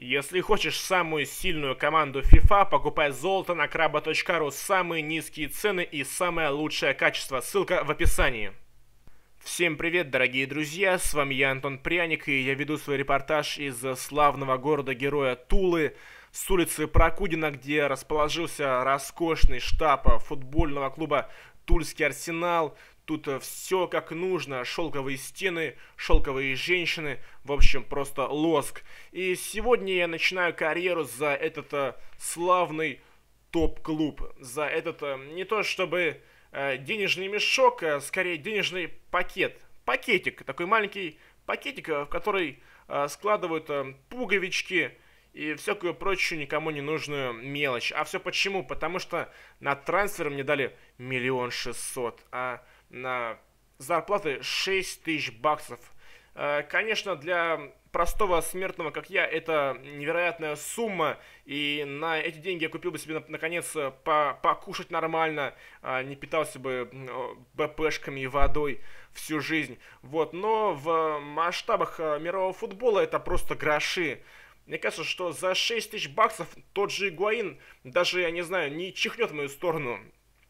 Если хочешь самую сильную команду FIFA, покупай золото на krabo.ru. Самые низкие цены и самое лучшее качество. Ссылка в описании. Всем привет, дорогие друзья, с вами я, Антон Пряник, и я веду свой репортаж из славного города-героя Тулы, с улицы Прокудина, где расположился роскошный штаб футбольного клуба «Тульский Арсенал». Тут все как нужно, шелковые стены, шелковые женщины, в общем, просто лоск. И сегодня я начинаю карьеру за этот славный топ-клуб, за этот не то чтобы денежный мешок, а скорее денежный пакет. Пакетик, такой маленький пакетик, в который складывают пуговички и всякую прочую никому не нужную мелочь. А все почему? Потому что на трансфер мне дали 1 600 000, а на зарплаты 6 000 баксов. Конечно, для простого смертного, как я, это невероятная сумма, и на эти деньги я купил бы себе, наконец, покушать нормально, не питался бы БПшками и водой всю жизнь. Вот. Но в масштабах мирового футбола это просто гроши. Мне кажется, что за 6 000 баксов тот же Игуаин даже, я не знаю, не чихнет в мою сторону.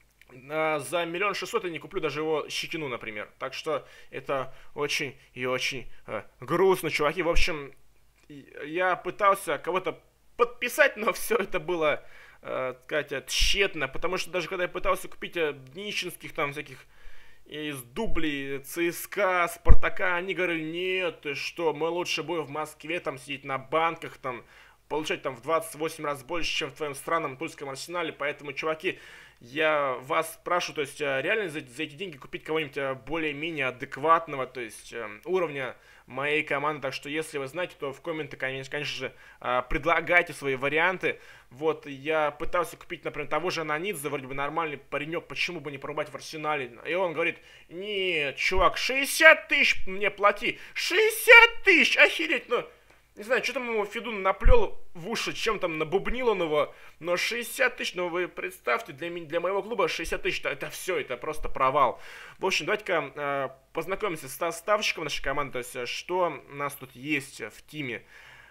За 1 600 000 я не куплю даже его щетину, например. Так что это очень и очень грустно, чуваки. В общем, я пытался кого-то подписать, но все это было, сказать, тщетно. Потому что даже когда я пытался купить днищенских там всяких из дублей ЦСКА, Спартака, они говорили: нет, ты что, мы лучше будем в Москве там сидеть на банках, там получать там в 28 раз больше, чем в твоем странном тульском Арсенале. Поэтому, чуваки, я вас спрашиваю, то есть реально за эти деньги купить кого-нибудь более-менее адекватного, то есть уровня моей команды. Так что если вы знаете, то в комменты, конечно же, предлагайте свои варианты. Вот, я пытался купить, например, того же Ананидзе, вроде бы нормальный паренек, почему бы не порубать в Арсенале. И он говорит: нет, чувак, 60 000 мне плати, 60 000, охереть, ну... Не знаю, что там ему Федун наплел в уши, чем там набубнил он его, но 60 000, ну вы представьте, для моего клуба 60 000, это все, это просто провал. В общем, давайте-ка познакомимся с составщиком нашей команды, то есть что у нас тут есть в тиме.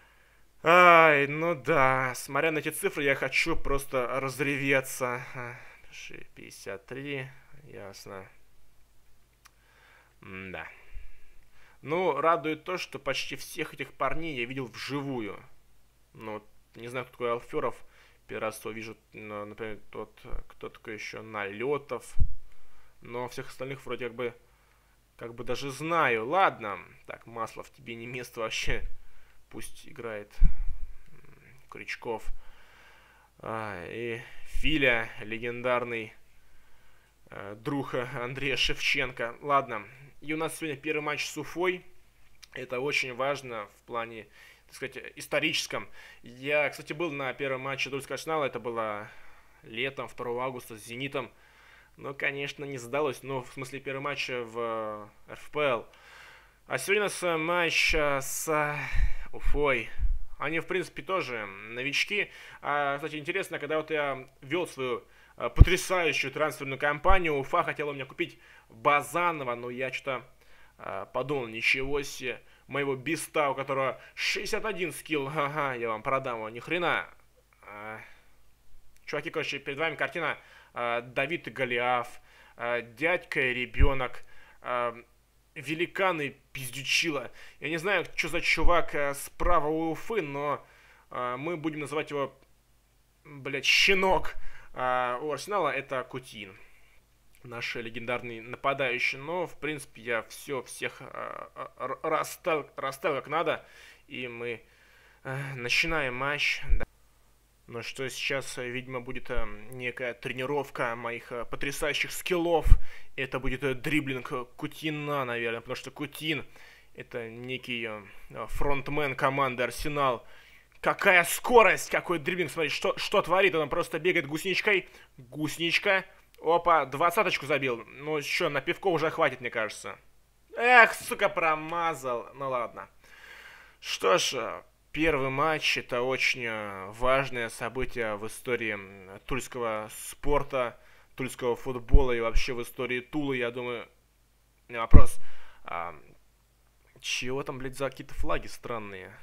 Ай, ну да, смотря на эти цифры, я хочу просто разреветься. 53, ясно. Да. Ну, радует то, что почти всех этих парней я видел вживую. Ну, не знаю, кто такой Алферов. Первый раз его вижу, например, кто такой еще Налетов. Но всех остальных вроде как бы даже знаю. Ладно. Так, Маслов, тебе не место вообще. Пусть играет Крючков. И Филя, легендарный друг Андрея Шевченко. Ладно. И у нас сегодня первый матч с Уфой. Это очень важно в плане, так сказать, историческом. Я, кстати, был на первом матче Тульского Арсенала. Это было летом, 2 августа, с Зенитом. Но, конечно, не сдалось. Ну, в смысле, первый матч в РФПЛ. А сегодня у нас матч с Уфой. Они, в принципе, тоже новички. Кстати, интересно, когда вот я вел свою потрясающую трансферную кампанию, Уфа хотела у меня купить Базанова, но я что-то подумал: ничего себе, моего биста, у которого 61 скилл, ага, я вам продам его, ни хрена. Чуваки, короче, перед вами картина Давид и Голиаф, дядька и ребенок, великан и пиздючила. Я не знаю, что за чувак справа у Уфы, но мы будем называть его, блядь, щенок. У Арсенала это Кутин, наш легендарный нападающий. Но, в принципе, я всех расставил как надо. И мы начинаем матч. Ну что, сейчас, видимо, будет некая тренировка моих потрясающих скиллов. Это будет дриблинг Кутина, наверное. Потому что Кутин — это некий фронтмен команды Арсенал. Какая скорость, какой дриблинг, смотри, что творит, он просто бегает гусничкой, гусничка, опа, 20-очку забил, ну что, на пивко уже хватит, мне кажется. Эх, сука, промазал, ну ладно. Что ж, первый матч — это очень важное событие в истории тульского спорта, тульского футбола и вообще в истории Тулы, я думаю. Вопрос, чего там, блядь, за какие-то флаги странные?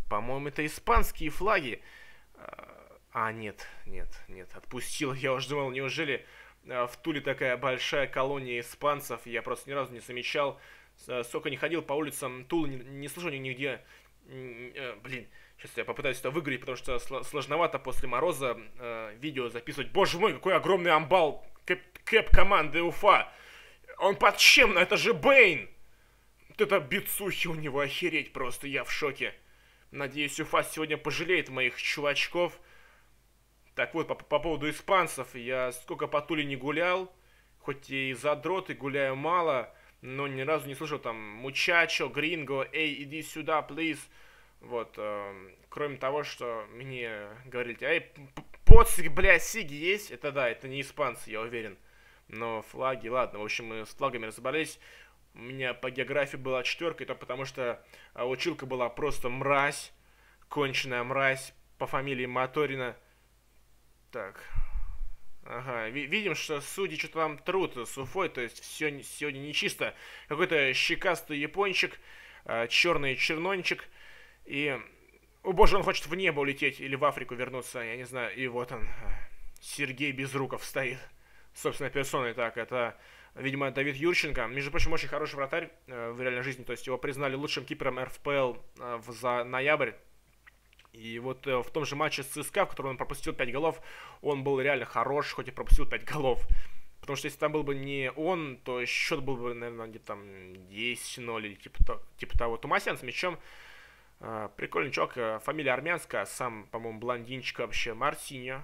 По-моему, это испанские флаги. Нет, нет, нет, отпустил. Я уже думал, неужели в Туле такая большая колония испанцев? Я просто ни разу не замечал. Сколько не ходил по улицам Тулы, не слышал нигде. Блин, сейчас я попытаюсь это выиграть, потому что сложновато после мороза видео записывать. Боже мой, какой огромный амбал кэп команды Уфа. Он под чем? Это же Бэйн. Вот это бицухи у него, охереть просто, я в шоке. Надеюсь, Уфа сегодня пожалеет моих чувачков. Так вот, по поводу испанцев. Я сколько по Туле не гулял, хоть и задрот, и гуляю мало, но ни разу не слышал там «Мучачо», «Гринго», «Эй, иди сюда, please». Вот, кроме того, что мне говорили: «Эй, поцик, блядь, сиги есть?» Это да, это не испанцы, я уверен. Но флаги, ладно, в общем, мы с флагами разобрались. У меня по географии была 4, это потому что училка была просто мразь, конченая мразь, по фамилии Моторина. Так, ага, видим, что судьи что-то там трут с Уфой, то есть все сегодня нечисто. Какой-то щекастый япончик, черный чернончик, и, о боже, он хочет в небо улететь или в Африку вернуться, я не знаю. И вот он, Сергей Безруков стоит, собственной персоной. Так, это, видимо, Давид Юрченко. Между прочим, очень хороший вратарь в реальной жизни, то есть его признали лучшим кипером РФПЛ за ноябрь. И вот в том же матче с ЦСКА, в котором он пропустил 5 голов, он был реально хорош, хоть и пропустил 5 голов. Потому что если там был бы не он, то счет был бы, наверное, где-то там 10-0 или типа того. Тумасян с мячом. Прикольный чувак, фамилия армянская, сам, по-моему, блондинчик вообще. Марсиньо.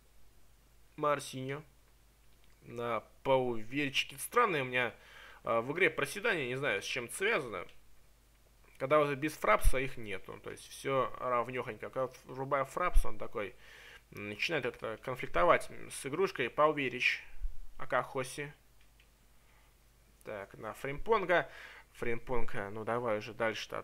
На пауверчике. Странное у меня в игре проседание, не знаю, с чем это связано. Когда вот без фрапса их нету, то есть все равнёхонько. Когда врубаю фрапс, он такой начинает как-то конфликтовать с игрушкой. Пауверич, Акахоси. Так, на Фримпонга. Фримпонга, ну давай уже дальше-то.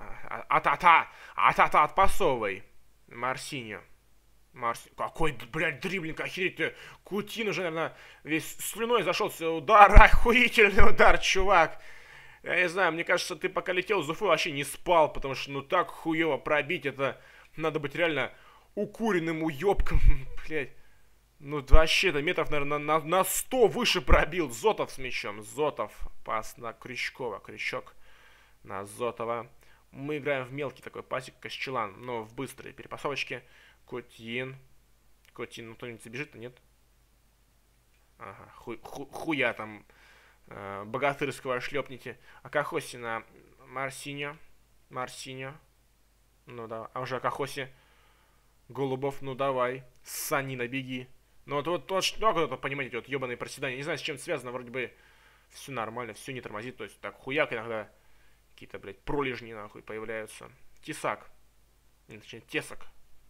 Отпасовывай. Марсиньо. Какой, блядь, дриблинг, охереть ты. Кутин уже, наверное, весь слюной зашелся. Удар, охуительный удар, чувак. Я не знаю, мне кажется, ты пока летел с Уфы, вообще не спал, потому что ну так хуево пробить, это надо быть реально укуренным уёбком, блядь. Ну вообще-то метров, наверное, на 100 выше пробил. Зотов с мячом. Зотов. Пас на Крючкова. Крючок на Зотова. Мы играем в мелкий такой пасик Кощелан, но в быстрой перепасовочке. Котин, ну кто-нибудь забежит-то, нет? Ага, хуя там богатырского шлепните. Акахоси на Марсиньо. Ну да, а уже Акахоси. Голубов, ну давай. Санина, беги. Ну вот что кто-то, понимаете, вот ебаные проседания. Не знаю, с чем это связано, вроде бы все нормально, все не тормозит. То есть так хуяк иногда какие-то, блядь, пролежни нахуй появляются. Тесак. Точнее, Тесак.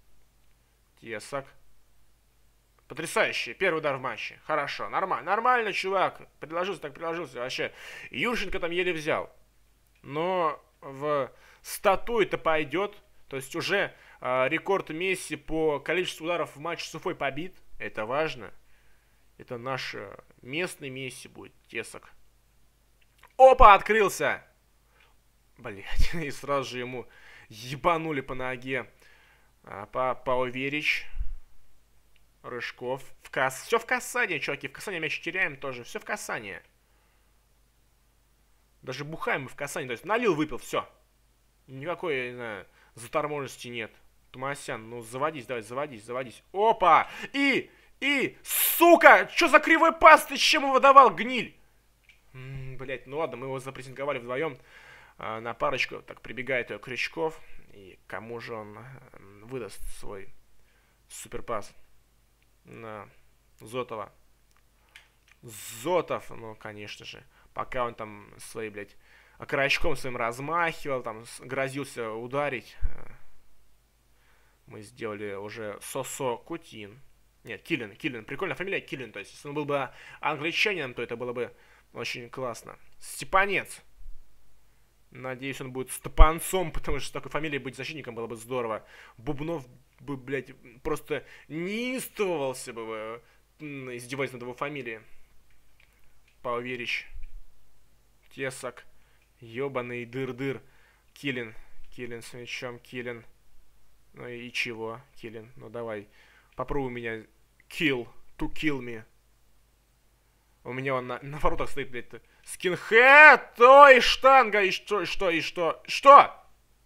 Потрясающий. Первый удар в матче. Хорошо, нормально, чувак. Приложился вообще. Юрченко там еле взял. Но в стату это пойдет. То есть уже рекорд Месси по количеству ударов в матче с Уфой побит. Это важно. Это наш местный Месси будет. Тесак. Опа, открылся. Блять, и сразу же ему ебанули по ноге. Пауверич. Рыжков. Все в касание, чуваки. В касание мяч теряем тоже. Все в касание. Даже бухаем мы в касание. То есть налил, выпил, все. Никакой, я не знаю, заторможенности нет. Тумасян, ну заводись, давай, заводись. Опа! Сука! Что за кривой пас? Ты с чем его давал, гниль? Блять, ну ладно, мы его запрессинговали вдвоем. На парочку так прибегает Крючков. И кому же он выдаст свой суперпас? На Зотова. Зотов, ну, конечно же. Пока он там свои, блядь, окорочком своим размахивал, там, грозился ударить. Мы сделали уже Сосо Кутин. Нет, Киллин. Прикольная фамилия Киллин. То есть, если он был бы англичанином, то это было бы очень классно. Степанец. Надеюсь, он будет Степанцом, потому что с такой фамилией быть защитником было бы здорово. Бубнов бы, блядь, просто неистовывался бы, издеваясь над его фамилией. Пауверич. Тесак. Ёбаный дыр-дыр. Киллин с мячом, Киллин. Ну и чего, Киллин? Ну давай, попробуй меня to kill me. У меня он на воротах стоит, блядь, скинхед, ой, штанга, и что? Что?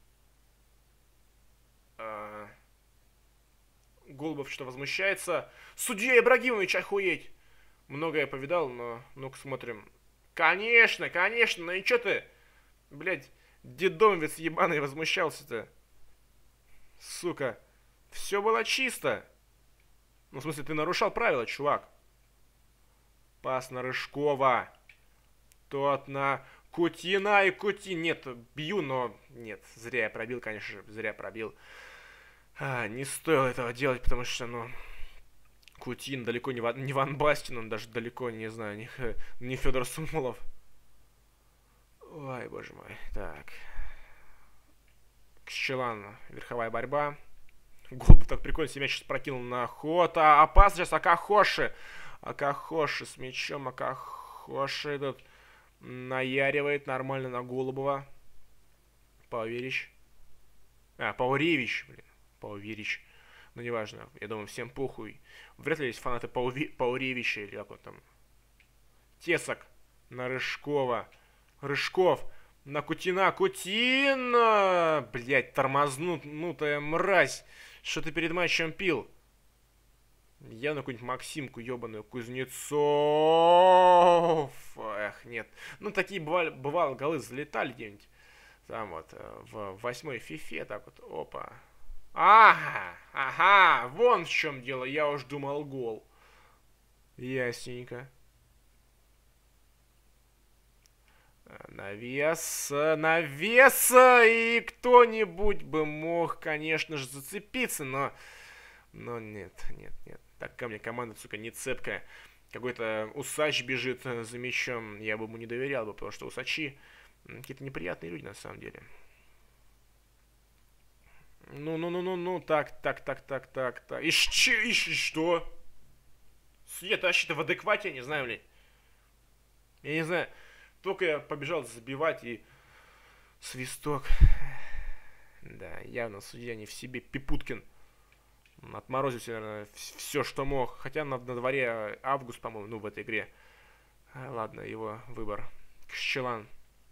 Голубов что возмущается. Судья Ибрагимович, охуеть! Многое повидал, но ну-ка смотрим. Конечно, ну и чё ты, блядь, дедомовец ебаный возмущался-то? Сука, все было чисто. Ну, в смысле, ты нарушал правила, чувак. Пас на Рыжкова. Тот на Кутина и Кутин. Нет, бью, но... Нет, зря я пробил, конечно же, зря пробил. Не стоило этого делать, потому что, ну... Кутин далеко не Ван Бастин, он даже далеко, не знаю, не Федор Сумолов. Ой, боже мой. Так. Кщелан, верховая борьба. Голуб так прикольно себя сейчас прокинул на ход. Опасно сейчас Акахоши. Акахоши с мячом. Акахоши тут наяривает нормально на Голубова. Пауверич. Пауревич, блин. Пауверич. Ну, неважно. Я думаю, всем похуй. Вряд ли есть фанаты Пауревича или как он там. Тесак на Рыжкова. Рыжков на Кутина. Кутин! Блять, тормознутая мразь. Что ты перед матчем пил? Явно какую-нибудь Максимку ебаную. Кузнецов. Эх, нет. Ну, такие бывало голы залетали где-нибудь. Там вот, в 8-й фифе, так вот, опа. Ага, вон в чем дело. Я уж думал гол. Ясненько. Навес, и кто-нибудь бы мог, конечно же, зацепиться, но нет. Так ко мне команда, сука, не цепкая. Какой-то усач бежит за мячом, я бы ему не доверял бы, потому что усачи какие-то неприятные люди на самом деле. Ну, так. И что? Судья-то вообще-то в адеквате, я не знаю, блин. Я не знаю. Только я побежал забивать и... Свисток. Да, явно судья не в себе. Пипуткин. Отморозил, наверное, все, что мог. Хотя на дворе август, по-моему, ну, в этой игре. Ладно, его выбор. Кщелан.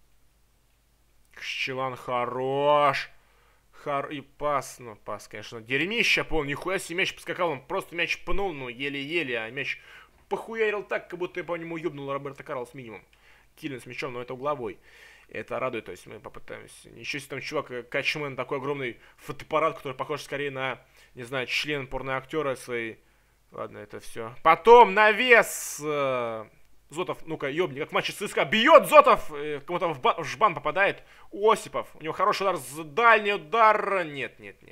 Кщелан хорош. И пас, ну, пас, конечно, дерьмища пол, нихуя себе мяч поскакал, он просто мяч пнул, ну, еле-еле, а мяч похуярил так, как будто я по нему ёбнул Роберто Карлос минимум. Киллин с мячом, но это угловой. Это радует, то есть мы попытаемся. Ничего себе, там чувак, Качмен, такой огромный фотоаппарат, который похож скорее на, не знаю, член порноактера своей. Ладно, это все. Потом навес. Зотов, ну-ка, ёбни, как в матче ЦСКА. Бьет Зотов, кому-то в жбан попадает. Осипов, у него хороший удар, дальний удар. Нет.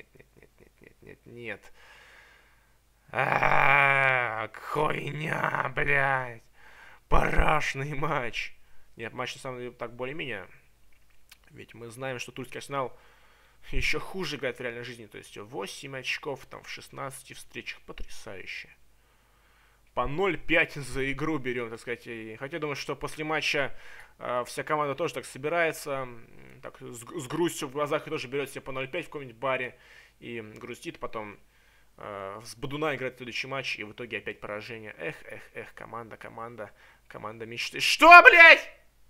Хуйня, блядь. Парашный матч. Нет, матч на самом деле так более-менее. Ведь мы знаем, что тульский Арсенал еще хуже играет в реальной жизни. То есть 8 очков там в 16 встречах. Потрясающе. По 0,5 за игру берем, так сказать. Хотя думаю, что после матча вся команда тоже так собирается. Так, с грустью в глазах и тоже берет себе по 0,5 в каком-нибудь баре. И грустит, потом с Бодуна играет в следующий матч. И в итоге опять поражение. Эх, команда мечты. Что, блядь?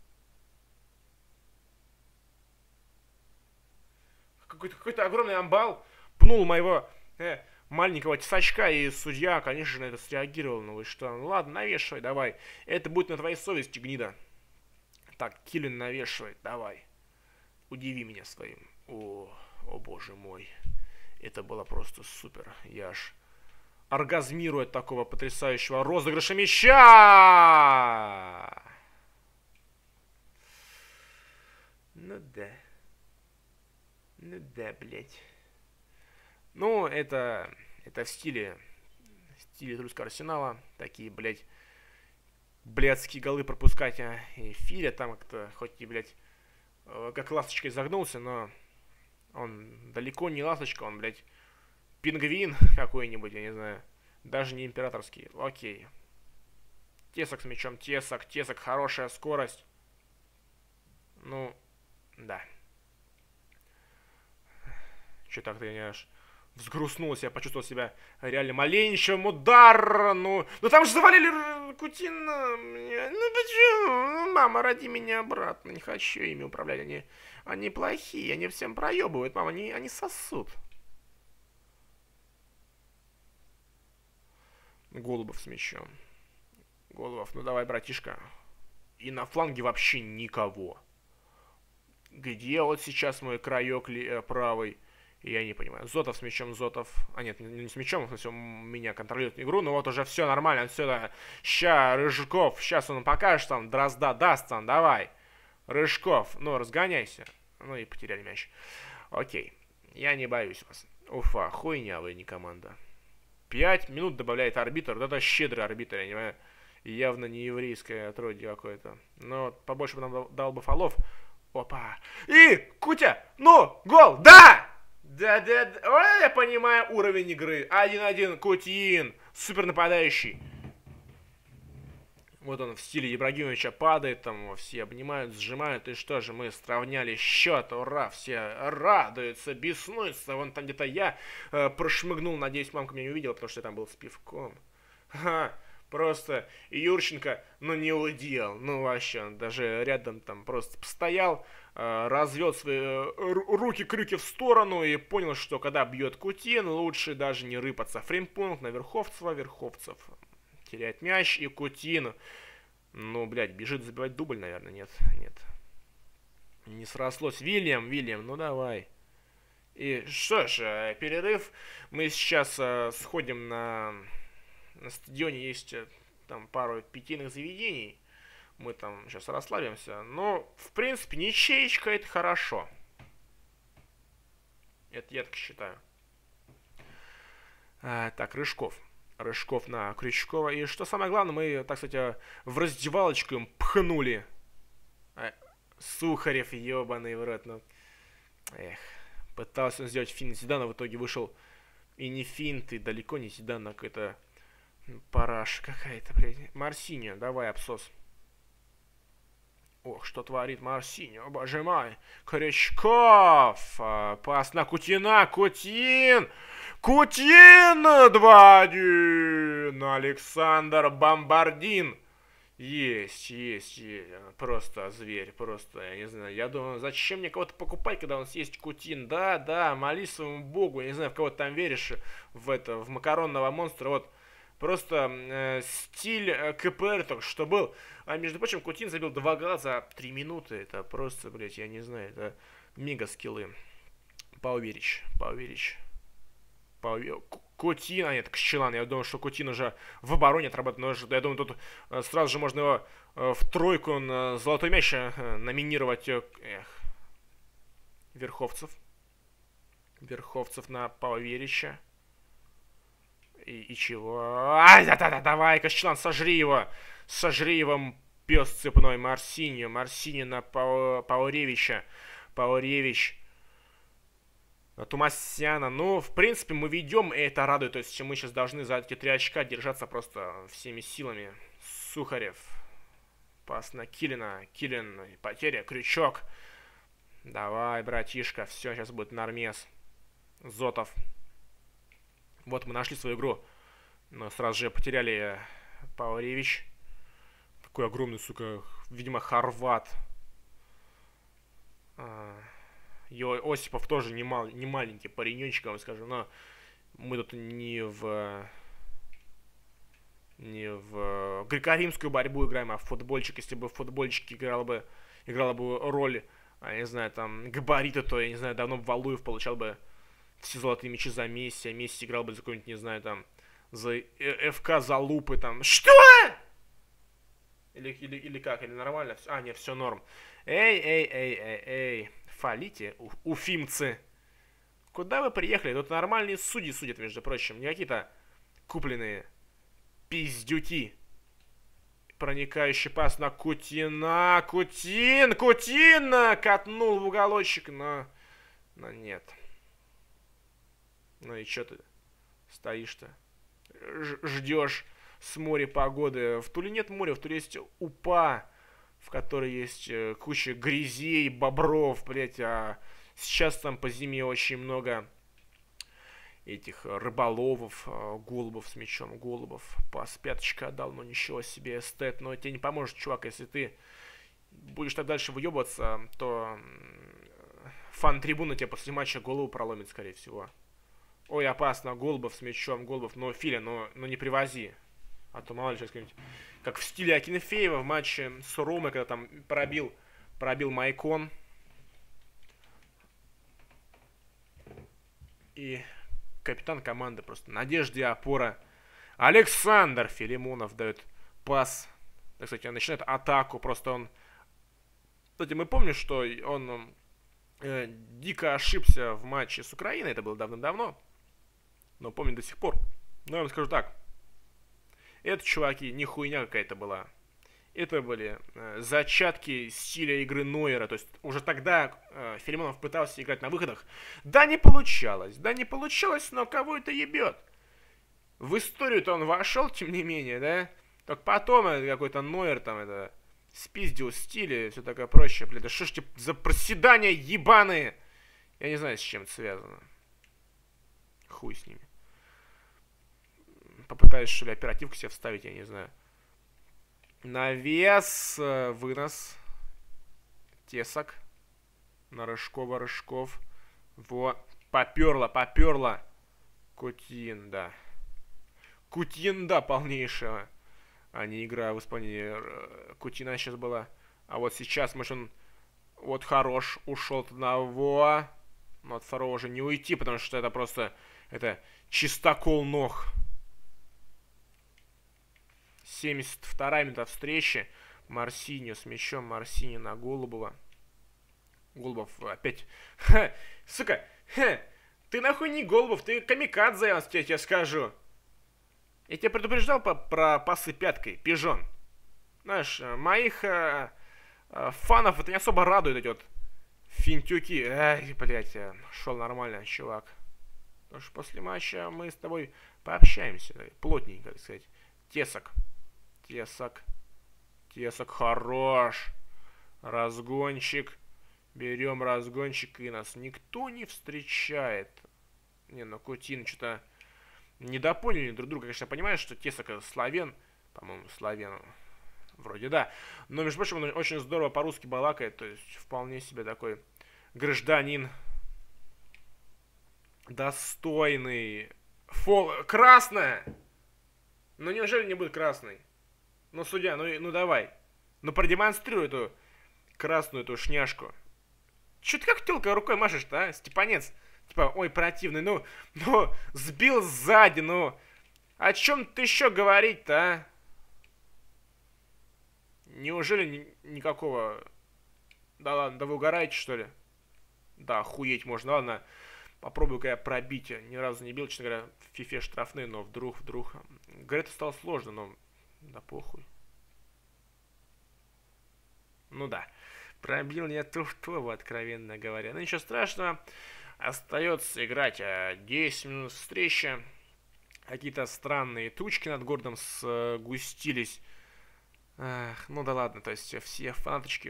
Какой-то огромный амбал пнул моего маленького тесачка, и судья, конечно же, на это среагировал. Ну вы что? Ну ладно, навешивай, давай. Это будет на твоей совести, гнида. Так, Киллин, навешивай, давай. Удиви меня своим. О боже мой. Это было просто супер. Я аж оргазмирую от такого потрясающего розыгрыша мяча. Ну да, блять. Ну, это в стиле тульского Арсенала. Такие, блять, блядские голы пропускать. И Филя там как-то, хоть и, блять, как ласточкой загнулся, но он далеко не ласточка, он, блять, пингвин какой-нибудь, я не знаю. Даже не императорский. Окей. Тесак с мячом. Тесак, хорошая скорость. Ну, да. Че так ты аж Взгрустнулся, я почувствовал себя реально маленечким. Удар, ну там же завалили Кутина. Ну почему? Мама, роди меня обратно. Не хочу ими управлять. Они плохие, они всем проебывают, мама, они сосут. Голубов с мячом. Голубов, ну давай, братишка. И на фланге вообще никого. Где вот сейчас мой краек правый? Я не понимаю. Зотов с мячом, Зотов. А нет, не с мячом, в смысле, он меня контролирует игру. Но вот уже все нормально, отсюда. Ща, Рыжков, сейчас он покажет там, Дрозда даст там, давай. Рыжков, ну разгоняйся. Ну и потеряли мяч. Окей, я не боюсь вас. Уфа, хуйня вы, не команда. 5 минут добавляет арбитр. Вот это щедрый арбитр, я не понимаю. Явно не еврейское отродье какое-то. Но побольше бы нам дал бы фолов. Опа. И, Кутя, ну, гол, да! Да. Ой, я понимаю уровень игры. 1-1, Кутин. Супер нападающий. Вот он в стиле Ибрагимовича падает, там все обнимают, сжимают. И что же, мы сравняли счет. Ура, все радуются, беснуются. Вон там где-то я прошмыгнул. Надеюсь, мамка меня не увидела, потому что я там был с пивком. Ха. Просто Юрченко, ну, не удел. Ну, вообще, он даже рядом там просто постоял, развел свои руки-крюки в сторону и понял, что когда бьет Кутин, лучше даже не рыпаться. Фреймпункт на Верховцева, Верховцев теряет мяч, и Кутин, ну, блядь, бежит забивать дубль, наверное, нет. Не срослось. Вильям, ну, давай. И что ж, перерыв. Мы сейчас сходим на стадионе, есть там пару питейных заведений. Мы там сейчас расслабимся. Но, в принципе, ничеечка это хорошо. Это я так считаю. Так, Рыжков на Крючкова. И что самое главное, мы, так сказать, в раздевалочку им пхнули. Сухарев, ебаный в рот. Ну, эх. Пытался он сделать финт Зидана, в итоге вышел и не финт, и далеко не Зидан, а какой-то параша какая-то, блядь. Марсиньо, давай, абсос. Ох, что творит Марсиньо, боже мой. Крючков. Пас на Кутина. Кутин 2-1. Александр Бомбардин. Есть. Просто зверь, просто, я не знаю. Я думаю, зачем мне кого-то покупать, когда у нас есть Кутин? Да, молись своему богу. Я не знаю, в кого ты там веришь, в макаронного монстра. Вот. Просто стиль КПР только что был. А между прочим, Кутин забил 2 гола за 3 минуты. Это просто, блядь, я не знаю, это мега скиллы. Пауверич. Кутин, нет, Кщелан. Я думаю, что Кутин уже в обороне отрабатывает. Но я думаю, тут сразу же можно его в тройку на золотой мяч номинировать. Верховцев на Пауверича. И чего? Давай, Кощелан, сожри его, пес цепной. Марсиньо на Пауревича. Пауревич на Тумасяна. Ну, в принципе, мы ведем, и это радует. То есть мы сейчас должны за эти 3 очка держаться просто всеми силами. Сухарев. Пас на Килина. Килин, потеря, Крючок. Давай, братишка, все, сейчас будет нормес. Зотов. Вот мы нашли свою игру. Но сразу же потеряли Пауревич. Такой огромный, сука, видимо, хорват. Осипов тоже не маленький паренечек, я вам скажу. Но мы тут не в греко-римскую борьбу играем, а в футбольчик. Если бы в футбольчике играла бы роль, я не знаю, там, габарита, то, я не знаю, давно Валуев получал бы все золотые мячи за Месси, а Месси играл бы за какой-нибудь, не знаю, там, за ФК Залупы, там. Что? Или как? Или нормально? Нет, все норм. Эй, фалите, уфимцы. Куда вы приехали? Тут нормальные судьи судят, между прочим, не какие-то купленные пиздюки. Проникающий пас на Кутина. Кутин! Катнул в уголочек, но нет. Ну и чё ты стоишь-то? Ждешь с моря погоды. В Туле нет моря, в Туле есть Упа, в которой есть куча грязей, бобров, блять. А сейчас там по зиме очень много этих рыболовов, голубов с мячом, голубов. Пас пяточка отдал, но ничего себе, эстет. Но тебе не поможет, чувак, если ты будешь так дальше выебываться, то фан-трибуна тебе после матча голову проломит, скорее всего. Ой, опасно, Голубов с мячом, Голубов, но Филя, но не привози. А то мало ли сейчас как-нибудь, как в стиле Акинфеева в матче с Ромой, когда там пробил Майкон. И капитан команды просто надежда и опора. Александр Филимонов дает пас. Так, кстати, начинает атаку. Просто он... Кстати, мы помним, что он дико ошибся в матче с Украиной. Это было давным-давно. Но помню до сих пор. Но я вам скажу так. Это, чуваки, не хуйня какая-то была. Это были зачатки стиля игры Нойера. То есть уже тогда Филимонов пытался играть на выходах. Да, не получалось, но кого это ебет? В историю-то он вошел, тем не менее, да? Только потом какой-то Нойер там это спиздил стиль и все такое прочее. Блин, да что ж типа за проседания ебаные? Я не знаю, с чем это связано. Хуй с ними. Попытаюсь, что ли, оперативку себе вставить, я не знаю. Навес, вынос. Тесок. На Рыжкова. Вот. Поперла. Кутинда полнейшего. А не игра в исполнении Кутина сейчас была. А вот сейчас, может, он... Вот хорош. Ушел от одного. Но от второго уже не уйти, потому что это просто... Это чистокол ног. 72-я минута встречи. Марсиньо с мячом. Марсиньо на Голубова. Голубов опять... Ха, сука! Ха, ты нахуй не Голубов, ты камикадзе, я тебе скажу. Я тебя предупреждал про пасы пяткой, пижон. Знаешь, моих фанов это не особо радует, эти вот финтюки. Ай, блядь, шел нормально, чувак. Потому что после матча мы с тобой пообщаемся. Плотненько, так сказать. Тесок хорош. Разгончик. Берем разгончик, и нас никто не встречает. Не, ну Кутин что-то недопоняли друг друга. Конечно, понимаешь, что Тесок славян. По-моему, славян. Вроде да. Но, между прочим, он очень здорово по-русски балакает. То есть, вполне себе такой гражданин. Достойный. Красная! Ну, неужели не будет красной? Ну, судья, ну давай. Ну, продемонстрируй эту красную эту шняшку. Чё ты как тёлка рукой машешь-то, а, Степанец? Типа, ой, противный, ну, сбил сзади, ну. О чем ты еще говорить-то, а? Неужели никакого... Да ладно, да вы угораете, что ли? Да, охуеть можно, ладно. Попробую-ка я пробить. Ни разу не бил, честно говоря, в фифе штрафные, но вдруг... Говорят, стало сложно, но... Да похуй. Ну да. Пробил я туфтово, откровенно говоря. Но ничего страшного. Остается играть 10 минут встречи. Какие-то странные тучки над городом сгустились. Ах, ну да ладно, то есть все фанаточки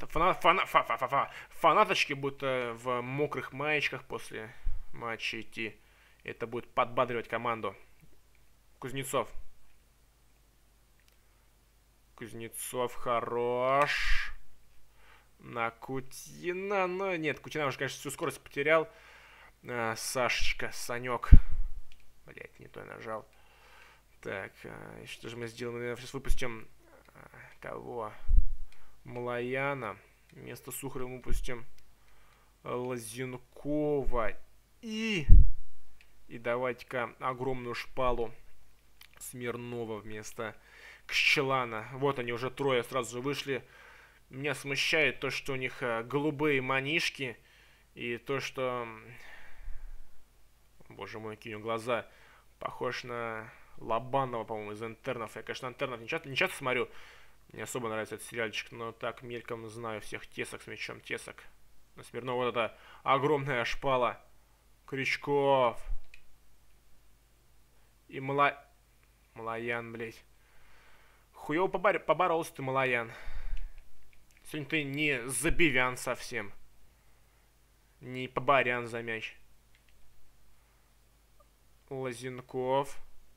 будут в мокрых маечках после матча идти. Это будет подбадривать команду. Кузнецов хорош. На Кутина. Но нет, Кутина уже, конечно, всю скорость потерял. Сашечка, Санек. Блять, не то я нажал. Так, что же мы сделаем? Мы сейчас выпустим... Кого? Малаяна. Вместо Сухарева выпустим Лазенкова. И давайте-ка огромную шпалу Смирнова вместо Кщелана. Вот они уже трое сразу же вышли. Меня смущает то, что у них голубые манишки. И то, что... Боже мой, какие у него глаза. Похож на Лобанова, по-моему, из Интернов. Я, конечно, Интернов не часто смотрю. Мне особо нравится этот сериальчик, но так мельком знаю всех. Тесок с мячом, Тесок. На Смирнова вот эта огромная шпала. Крючков. И Малаян, блядь. Хуёво поборолся ты, Малаян. Сегодня ты не забивян совсем. Не поборян за мяч. Лозенков.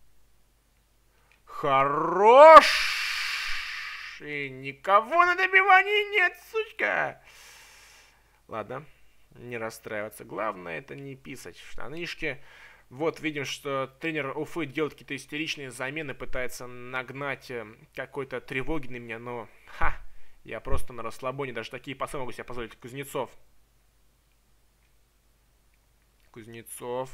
Хорош! И никого на добивании нет, сучка! Ладно, не расстраиваться. Главное это не писать в штанишки. Вот видим, что тренер Уфы делает какие-то истеричные замены, пытается нагнать какой-то тревоги на меня, но я просто на расслабоне, даже такие пасы могу себе позволить. Кузнецов. Кузнецов.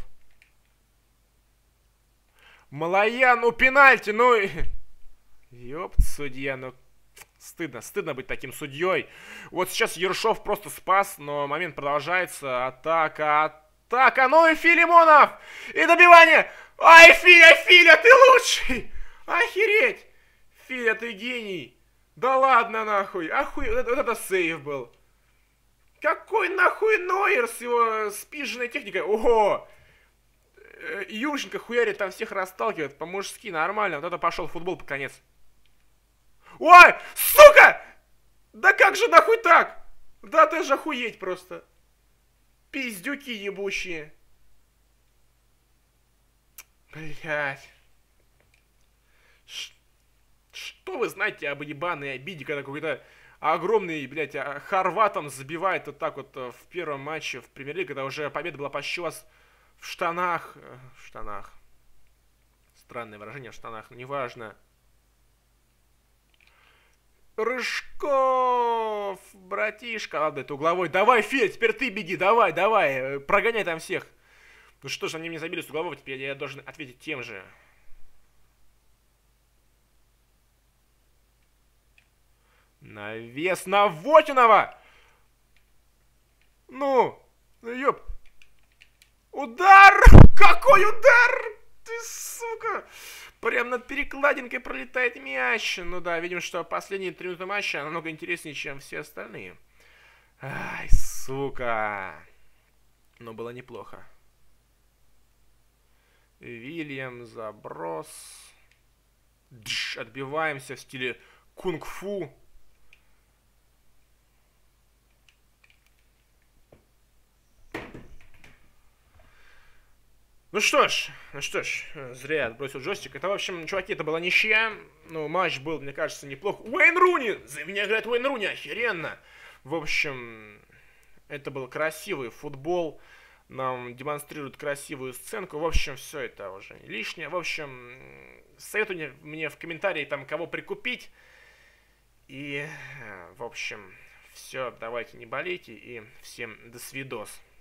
Малоян, ну пенальти, ну... Ёпт, судья, ну... Стыдно быть таким судьей. Вот сейчас Ершов просто спас, но момент продолжается. Атака, ну и Филимонов! И добивание! Ай, Филя, ты лучший! Охереть! Филя, ты гений! Да ладно нахуй! Вот это сейв был! Какой нахуй Нойер с его спиженной техникой? Ого! Юрченко хуярит, там всех расталкивает по-мужски, нормально. Вот это пошел футбол по конец. Ой, сука! Да как же нахуй так? Да ты же охуеть просто. Пиздюки ебущие. Блять. Что вы знаете об ебаной обиде, когда какой-то огромный, блядь, хорватом забивает вот так вот в первом матче в Премьер-лиге, когда уже победа была почти у вас в штанах. В штанах. Странное выражение, в штанах, неважно. Рыжков, братишка. Ладно, это угловой. Давай, Федя, теперь ты беги, давай, прогоняй там всех. Ну что ж, они мне забили с углового, теперь я должен ответить тем же. Навес на Вотинова! Ну, ёп. Удар! Какой удар! Ты, сука! Прям над перекладинкой пролетает мяч. Ну да, видим, что последние 3 минуты матча намного интереснее, чем все остальные. Ай, сука. Но было неплохо. Вильям, заброс. Отбиваемся в стиле кунг-фу. Ну что ж, зря я отбросил джойстик. Это, в общем, чуваки, это была ничья. Ну, матч был, мне кажется, неплох. Уэйн Руни! За меня играет Уэйн Руни, охеренно! В общем, это был красивый футбол. Нам демонстрируют красивую сценку. В общем, все это уже не лишнее. В общем, советуйте мне в комментарии, там, кого прикупить. И, в общем, все, давайте не болейте. И всем до свидос.